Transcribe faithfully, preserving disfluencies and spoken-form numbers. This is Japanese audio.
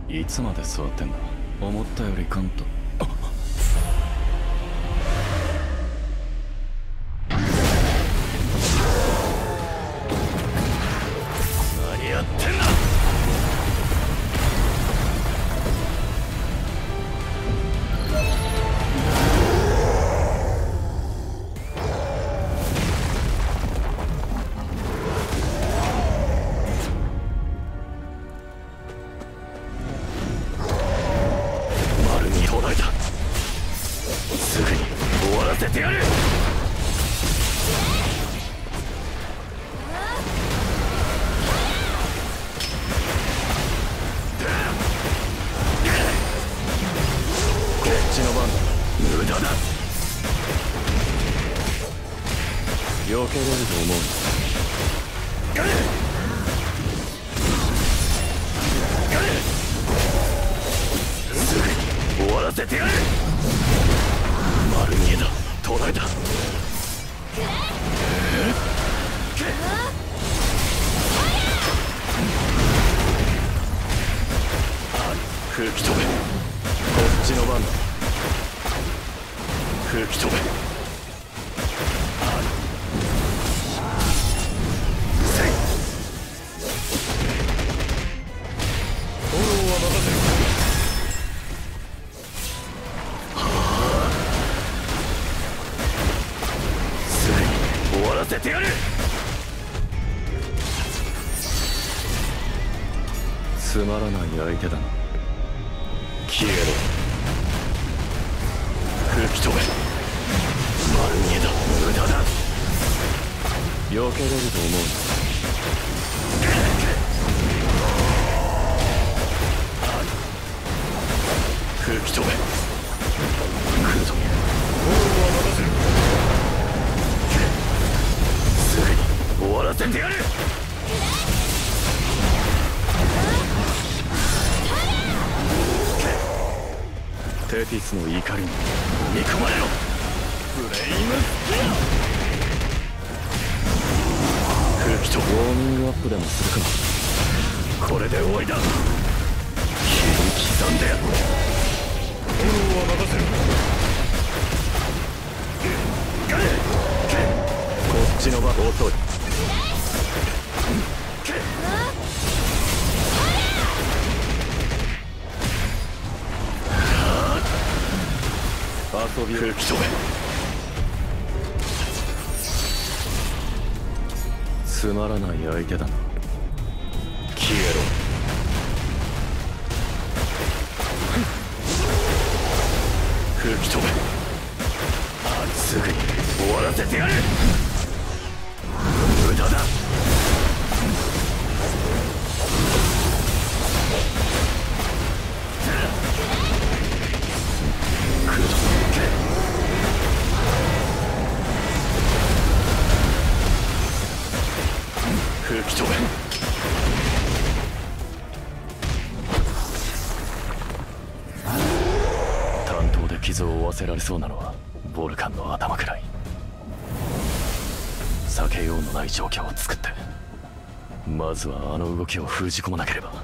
いつまで座ってんだ。思ったより簡単。何やってんだ。避けれると思う。すぐに終わらせてやる。丸見えだ。捉えた。空気飛べ。こっちの番だ。空気飛べ。せてやる。つまらない相手だな。消えろ。空気飛べ。丸見えだ。無駄だ。避けれると思う。空気飛べ。来るぞ。王は任せる。終わらせてやる。テティスの怒りに見込まれろ。フレイムスピア。空気とウォーミングアップでもするか。これで終わりだ。切り刻んでやる。フォローは任せる。こっちの場遅い。遊び空気飛べ。つまらない相手だな。消えろ。空気飛べ。すぐに終わらせてやる。無駄だ。空気飛べ。担当で傷を負わせられそうなのはボルカンの頭くらい。避けようのない状況を作って、まずはあの動きを封じ込まなければ。